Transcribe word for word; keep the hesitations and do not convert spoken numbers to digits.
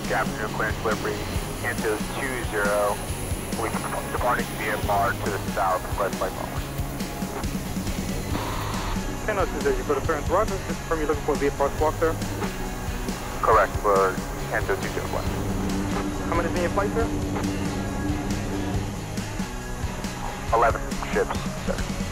Good afternoon, clearance delivery, Cantos two zero. We'll be departing V F R to the south, west flight forward. Cantos two zero, you put a clearance roger, just confirm you're looking for a V F R squawk, sir? Correct, for Cantos two zero one. How many is in your flight, sir? eleven ships, sir.